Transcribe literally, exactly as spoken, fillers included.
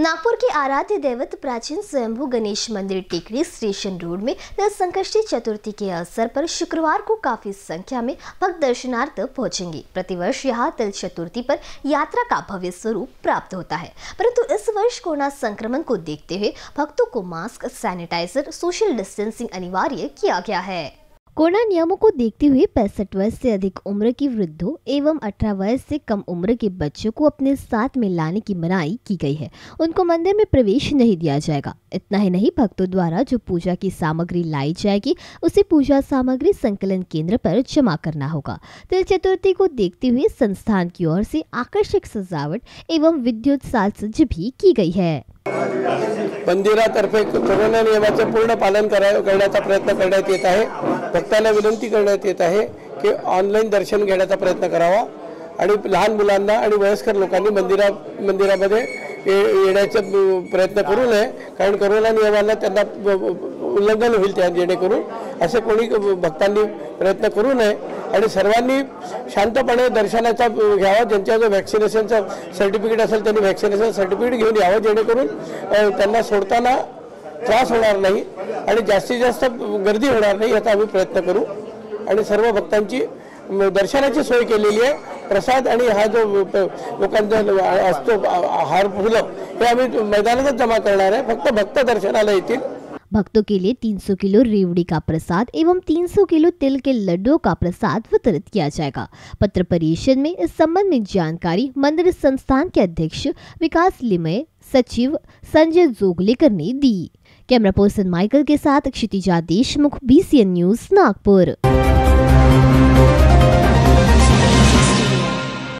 नागपुर के आराध्य दैवत प्राचीन स्वयंभू गणेश मंदिर टेकड़ी स्टेशन रोड में तिल संकष्टी चतुर्थी के अवसर पर शुक्रवार को काफी संख्या में भक्त दर्शनार्थ पहुंचेंगे। प्रतिवर्ष यहां तिल चतुर्थी पर यात्रा का भव्य स्वरूप प्राप्त होता है, परंतु इस वर्ष कोरोना संक्रमण को देखते हुए भक्तों को मास्क, सैनिटाइजर, सोशल डिस्टेंसिंग अनिवार्य किया गया है। कोरोना नियमों को देखते हुए पैंसठ वर्ष से अधिक उम्र के वृद्धों एवं अठारह वर्ष से कम उम्र के बच्चों को अपने साथ में लाने की मनाही की गई है। उनको मंदिर में प्रवेश नहीं दिया जाएगा। इतना ही नहीं, भक्तों द्वारा जो पूजा की सामग्री लाई जाएगी उसे पूजा सामग्री संकलन केंद्र पर जमा करना होगा। तिल चतुर्थी को देखते हुए संस्थान की ओर से आकर्षक सजावट एवं विद्युत साज भी की गई है। मंदिरातर्फे कोरोना नियमाचे पूर्ण पालन करण्याचा प्रयत्न करण्यात येत आहे। भक्तांना विनंती करण्यात येत आहे की ऑनलाईन दर्शन घेण्याचा प्रयत्न करावा आणि लहान मुलांना आणि वयस्कर लोकांनी मंदिरा मंदिरामध्ये येण्याचा प्रयत्न करू नये, कारण कोरोना नियमांना त्यांना उल्लंघन होईल। त्या जेणेकरून असे कोणी भक्तांनी प्रयत्न करू नये आणि सर्वांनी शांतपणे दर्शनाचा घ्यावा। ज्यांच्याजवळ व्हॅक्सिनेशनचा सर्टिफिकेट असेल त्यांनी व्हॅक्सिनेशन सर्टिफिकेट घेऊन यावं, जेणेकरून त्यांना सोडताना त्रास होणार नाही आणि जास्तीत जास्त गर्दी होणार नाही याचा आम्ही प्रयत्न करू। आणि सर्व भक्तांची दर्शनाची सोय केलेली आहे। प्रसाद आणि हा जो लोकांचा असतो हार फुलं हे आम्ही मैदानातच जमा करणार आहे। फक्त भक्त दर्शनाला येतील। भक्तों के लिए तीन सौ किलो रेवड़ी का प्रसाद एवं तीन सौ किलो तिल के लड्डुओं का प्रसाद वितरित किया जाएगा। पत्र परिषद में इस संबंध में जानकारी मंदिर संस्थान के अध्यक्ष विकास लिमय, सचिव संजय जोगलेकर ने दी। कैमरा पर्सन माइकल के साथ Kshitija Deshmukh, B C N news, Nagpur.